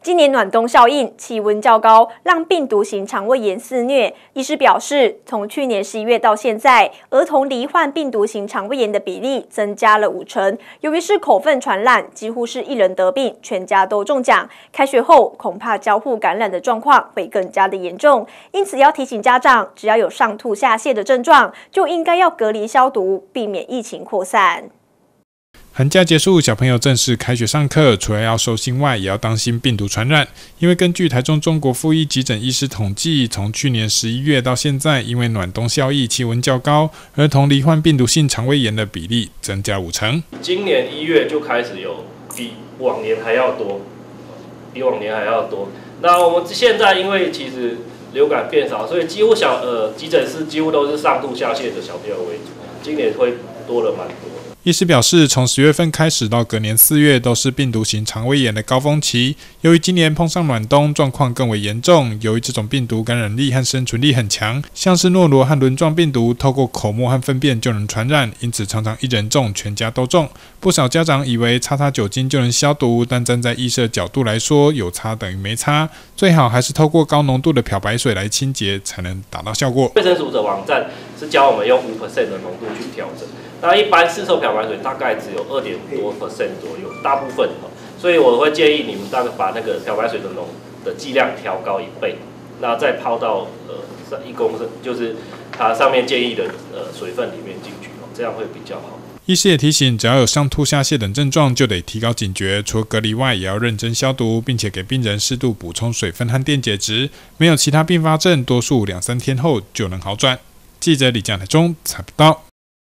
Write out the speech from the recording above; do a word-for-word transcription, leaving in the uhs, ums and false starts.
今年暖冬效应，气温较高，让病毒型肠胃炎肆虐。医师表示，从去年十一月到现在，儿童罹患病毒型肠胃炎的比例增加了五成。由于是口粪传染，几乎是一人得病，全家都中奖。开学后，恐怕交互感染的状况会更加的严重。因此，要提醒家长，只要有上吐下泻的症状，就应该要隔离消毒，避免疫情扩散。 寒假结束，小朋友正式开学上课，除了要收心外，也要当心病毒传染。因为根据台中中国附一急诊医师统计，从去年十一月到现在，因为暖冬效应，气温较高，儿童罹患病毒性肠胃炎的比例增加五成。 今年一月就开始有比往年还要多，比往年还要多。那我们现在因为其实流感变少，所以几乎小呃急诊室几乎都是上吐下泻的小朋友为主，今年会多了蛮多。 医师表示，从十月份开始到隔年四月都是病毒型肠胃炎的高峰期。由于今年碰上暖冬，状况更为严重。由于这种病毒感染力和生存力很强，像是诺罗和轮状病毒，透过口沫和粪便就能传染，因此常常一人中，全家都中。不少家长以为擦擦酒精就能消毒，但站在医师的角度来说，有擦等于没擦，最好还是透过高浓度的漂白水来清洁，才能达到效果。 卫生署的网站是教我们用 百分之五 的浓度去调整。那一般市售漂白水大概只有 二点多 percent 左右，大部分，所以我会建议你们大概把那个漂白水的浓的剂量调高一倍，那再泡到呃一公升，就是它上面建议的呃水分里面进去，这样会比较好。 医师也提醒，只要有上吐下泻等症状，就得提高警觉，除了隔离外，也要认真消毒，并且给病人适度补充水分和电解质。没有其他并发症，多数两三天后就能好转。记者李江台中采不到。